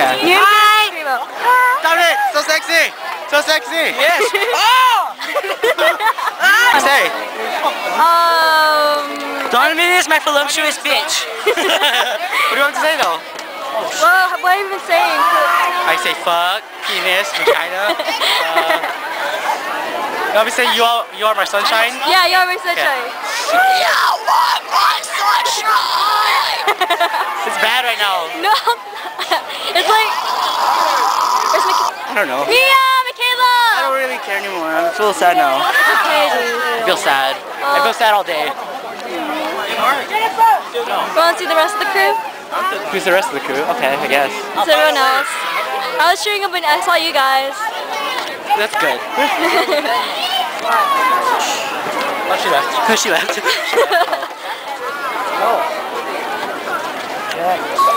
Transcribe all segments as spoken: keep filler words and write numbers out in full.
Okay. Hi! Screamo. Donovan, so sexy! So sexy! Yes! Oh! Say! Um... Donovan is my voluptuous bitch. What do you want to say though? Well, what have you been saying? I say fuck, penis, vagina. uh, you want me to say you are, you are my sunshine? Yeah, you're my sunshine. You are my sunshine! It's bad right now. No! It's like... Where's Michaela? I don't know. Mia! Michaela! I don't really care anymore. I'm a little sad now. Okay, I feel sad. I feel sad all day. You want to see the rest of the crew? Who's the rest of the crew? Okay, I guess. It's everyone else. I was cheering up when I saw you guys. That's good. Oh, she left. Oh, she left. She left. Oh. Yeah.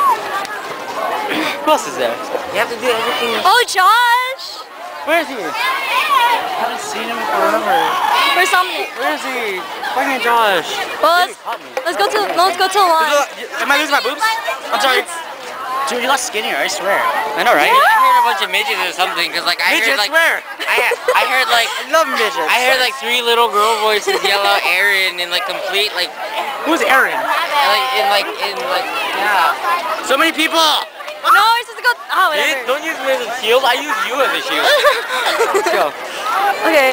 Who else is there? You have to do everything. Oh, Josh! Where is he? I haven't seen him forever. Where's Dominic? Where is he? Fucking Josh. Well, let's, let's go to let's go to the line. Am I losing my boobs? I'm sorry. Dude, you got skinnier, I swear. I know, right? I heard a bunch of midgets or something, cause like I Midgets, heard like where? I I heard like I love midgets. I heard like three little girl voices yell out Aaron in like complete like Who's Aaron? like in like in like yeah. So many people. No, we're supposed to go. Oh, whatever. Don't use me as a shield. I use you as a shield. Let's go. Okay.